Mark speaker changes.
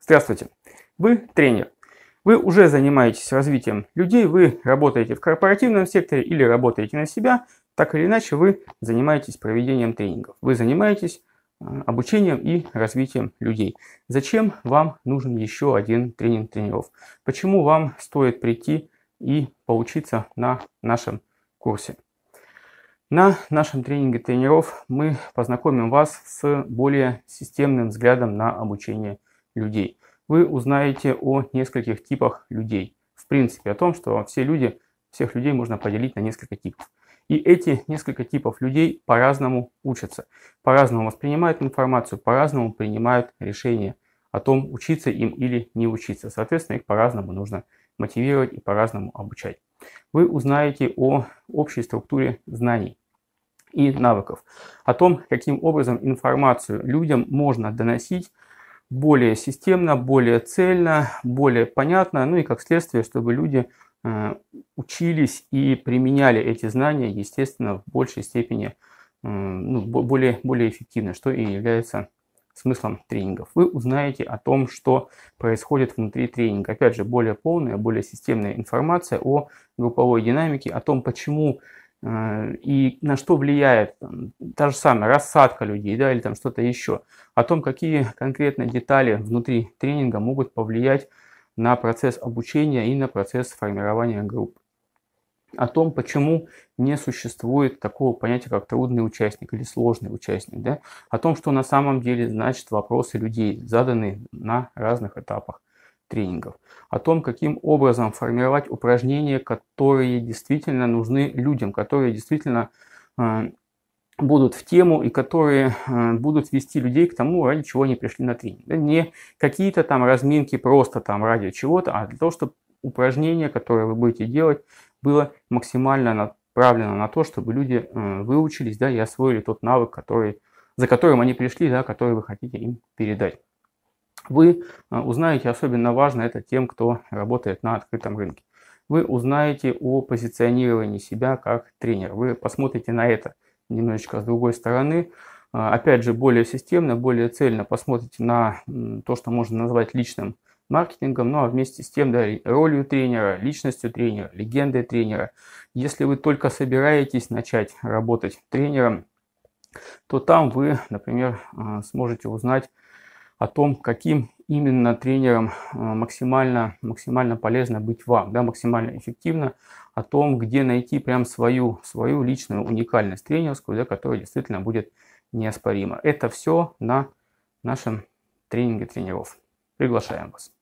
Speaker 1: Здравствуйте! Вы тренер. Вы уже занимаетесь развитием людей, вы работаете в корпоративном секторе или работаете на себя. Так или иначе, вы занимаетесь проведением тренингов. Вы занимаетесь обучением и развитием людей. Зачем вам нужен еще один тренинг тренеров? Почему вам стоит прийти и поучиться на нашем курсе? На нашем тренинге тренеров мы познакомим вас с более системным взглядом на обучение людей. Вы узнаете о нескольких типах людей. В принципе, о том, что всех людей можно поделить на несколько типов. И эти несколько типов людей по-разному учатся, по-разному воспринимают информацию, по-разному принимают решения о том, учиться им или не учиться. Соответственно, их по-разному нужно мотивировать и по-разному обучать. Вы узнаете о общей структуре знаний и навыков, о том, каким образом информацию людям можно доносить более системно, более цельно, более понятно, ну и как следствие, чтобы люди учились и применяли эти знания, естественно, в большей степени, более эффективно, что и является смыслом тренингов. Вы узнаете о том, что происходит внутри тренинга. Опять же, более полная, более системная информация о групповой динамике, о том, почему и на что влияет та же самая рассадка людей, да, или там что-то еще, о том, какие конкретно детали внутри тренинга могут повлиять на процесс обучения и на процесс формирования групп, о том, почему не существует такого понятия, как трудный участник или сложный участник, да, о том, что на самом деле значит вопросы людей, заданные на разных этапах тренингов, о том, каким образом формировать упражнения, которые действительно нужны людям, которые действительно будут в тему и которые будут вести людей к тому, ради чего они пришли на тренинг. Да, не какие-то там разминки просто там ради чего-то, а для того, чтобы упражнение, которое вы будете делать, было максимально направлено на то, чтобы люди выучились, да, и освоили тот навык, за которым они пришли, да, который вы хотите им передать. Вы узнаете, особенно важно это тем, кто работает на открытом рынке. Вы узнаете о позиционировании себя как тренер. Вы посмотрите на это немножечко с другой стороны. Опять же, более системно, более цельно посмотрите на то, что можно назвать личным маркетингом, ну а вместе с тем, да, ролью тренера, личностью тренера, легендой тренера. Если вы только собираетесь начать работать тренером, то там вы, например, сможете узнать о том, каким именно тренером максимально полезно быть вам, да, максимально эффективно, о том, где найти прям свою личную уникальность тренерскую, да, которая действительно будет неоспорима. Это все на нашем тренинге тренеров. Приглашаем вас.